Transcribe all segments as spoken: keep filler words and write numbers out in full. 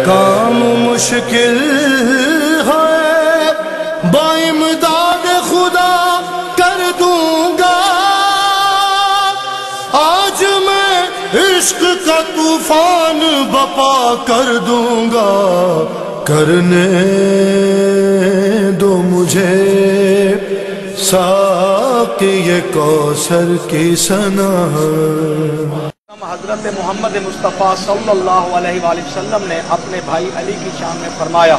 کام مشکل ہے بامداد خدا کر دوں گا، آج میں عشق کا طوفان بپا کر دوں گا، کرنے دو مجھے ساقی کوثر کی ثنا۔ حضرت محمد مصطفیٰ صلی اللہ علیہ وآلہ وسلم نے اپنے بھائی علی کی شان میں فرمایا،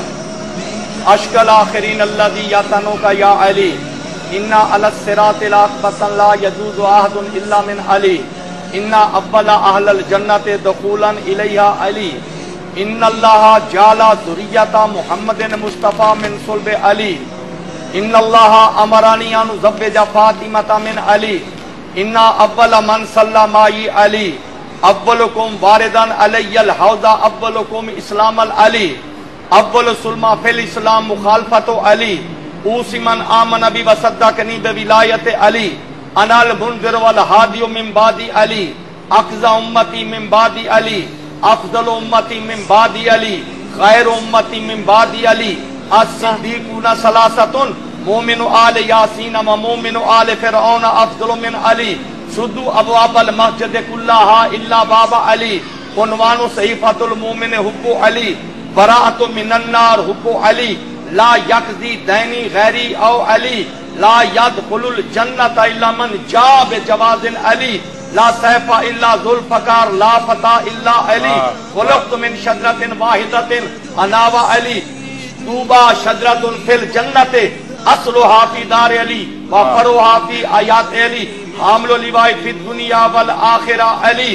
اشک الاخرین الذی یاتنوک یا علی، انا علی الصراط لاقبۃ لا یجوز احد الا من علی، انا اول اہل الجنۃ دخولا الیہا علی، ان اللہ جعل ذریۃ محمد مصطفیٰ من صلب علی، ان اللہ امرانی ان ازوج فاطمۃ من علی، انا اول من صلی معی علی، اولکم واردن علی الحوض اولکم اسلام العلی، اول سلمہ فی الاسلام مخالفت علی، اوسی من آمن بی وصدقنی بولایت علی، انا المنذر والہادی من بعد علی، اقضى امتی من بعد علی، افضل امتی من بعد علی، خیر امتی من بعد علی، الصدیقون ثلاثۃ مومن آل یاسین و مومن آل فرعون افضل من علی، سدو ابواب المسجد کلہا الا باب علی، عنوان صحیفۃ المومن حب علی، براءۃ من النار حب علی، لا یقضی دینی غیری او علی، لا یدخل الجنۃ الا من جاء بجواز علی، لا سیف الا ذو الفقار، لا فتى الا علی، خلقت من شجرۃ واحدۃ انا و علی، طوبی شجرۃ فی الجنۃ اصلها فی دار علی و فروها فی آیات علی، حامل لواء فی الدنیا والآخرہ علی،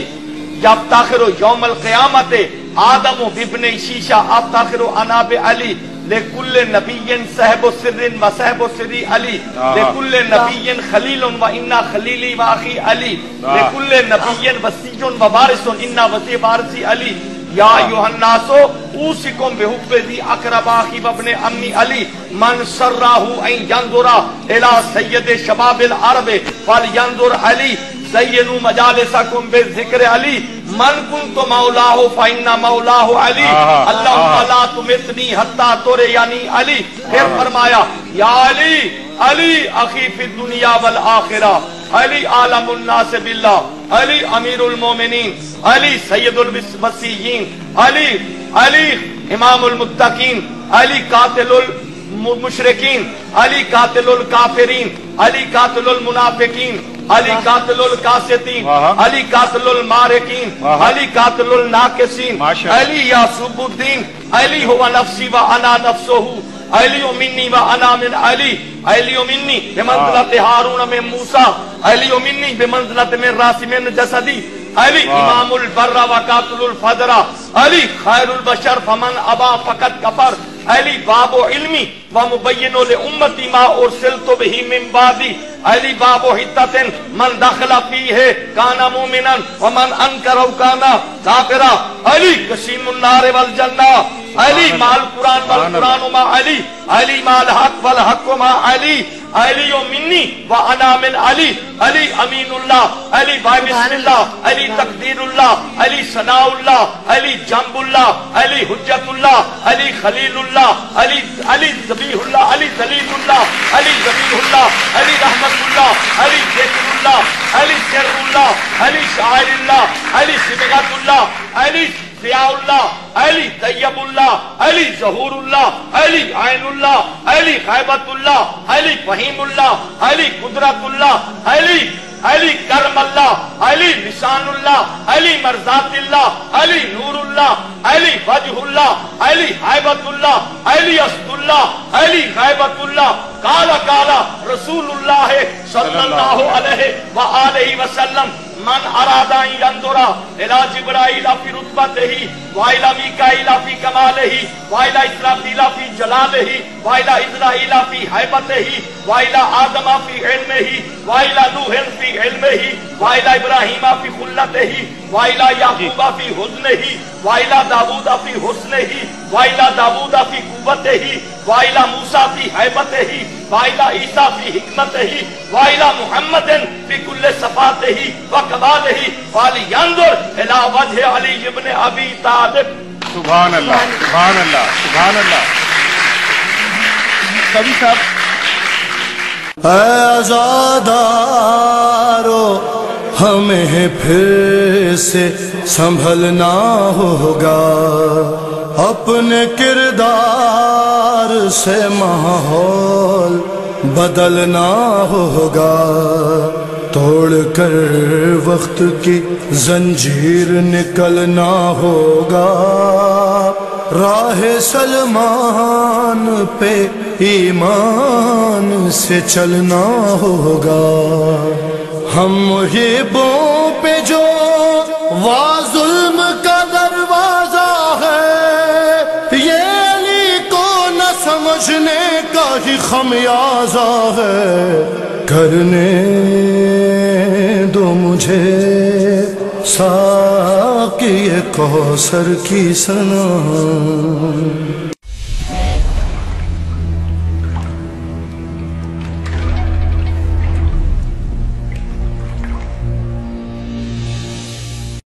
یفتخر یوم القیامت آدم بابن شیشہ افتخر انا بعلی، لکل نبی صاحب سر و صاحب سر علی، لکل نبی خلیل و انا خلیلی و اخی علی، لکل نبی وصی و وارث انا وصی وارثی علی، یا ایھا الناس اوصیکم بحب ذی اقربا اخی وابن عمی علی، من سرہ ان ینظر الی سید شباب العرب فلینظر علی، زینوا مجالسکم بذکر علی، من کنت مولاہ فإن مولاہ علی، اللہم لا تمتنی حتی ترینی علی۔ پھر فرمایا یا علی، علی اخی فی الدنیا والآخرہ، علی عالم الناس باللہ، علی امیر المومنین، علی سید الوصیین، علی علی امام المتقین، علی قاتل المشرکین، علی قاتل الکافرین، علی قاتل المنافقین، علی قاتل القاسطین، علی قاتل المارقین، علی قاتل الناقصین، علی یعصب الدین، علی هو نفسی و انا نفسہ، علی منی و انا من علی، علی منی بمنزلت ہارون من موسیٰ، علی منی بمنزلت من راس من جسدی، علی امام البر و قاتل الفجر، علی خیر البشر فمن ابا فقط کفر، علی باب علمی و مبین لامتی ما ارسلت به من بعدی، علی باب حدت من دخل فیہ کان مومنا ومن انکر کان کافرا، علی قسیم النار والجنہ، علی مال قرآن والقرآن ما علی، علی مال حق والحق ما علی، علی منی و انا من علی، علی امین اللہ، علی بائے بسم اللہ، علی تقدیر اللہ، علی ثناء اللہ، علی جنب اللہ، علی حجت اللہ، علی خلیل اللہ، علی علی ذبیح اللہ، علی ذلیل اللہ، علی ذبیح اللہ، علی رحمت اللہ، علی ذکر اللہ، علی سر اللہ، علی شاعر اللہ، علی صبغت اللہ، علی ضیاء اللہ، علی طیب اللہ، علی ظہور اللہ، علی عین اللہ، علی غیبت اللہ، علی فہیم اللہ، علی قدرت اللہ، علی علی کرم اللہ، علی لسان اللہ، علی مرضات اللہ، علی نور اللہ، علی وجہ اللہ، علی حیبت اللہ، علی اسد اللہ، علی غیبت اللہ، قال قال رسول اللہ صلی اللہ علیہ وآلہ وسلم، من اراد ان ينظر الى جبرائیل فی رتبتہ وإلى میکائیل فی کمالہ وإلى اسرافیل فی جلالہ وإلى عزرائیل فی حیبتہ وإلى آدم فی علمہ وإلى نوح فی علمہ وإلى ابراہیم فی خلتہ وإلى یعقوب فی حزنہ وإلى داود فی حسنہ وإلى داود فی قوتہ وإلى موسیٰ فی حیبتہ وإلى عیسیٰ فی حکمتہ وإلى محمد فی کل صفاتہ وکمالہ فلینظر الی وجہ علی ابن ابی طالب سبحان اللہ سبحان اللہ سبحان اللہ. کبھی صاحب اے عزادارو ہمیں پھر سے سنبھلنا ہوگا، اپنے کردار سے ماحول بدلنا ہوگا، توڑ کر وقت کی زنجیر نکلنا ہوگا، راہ سلمان پہ ایمان سے چلنا ہوگا. ہم محبوں پہ جو وا ظلم کا دروازہ ہے، یہ علی کو نہ سمجھنے کا ہی خمیازہ ہے. کرنے دو مجھے ساقی کوثر کی ثنا.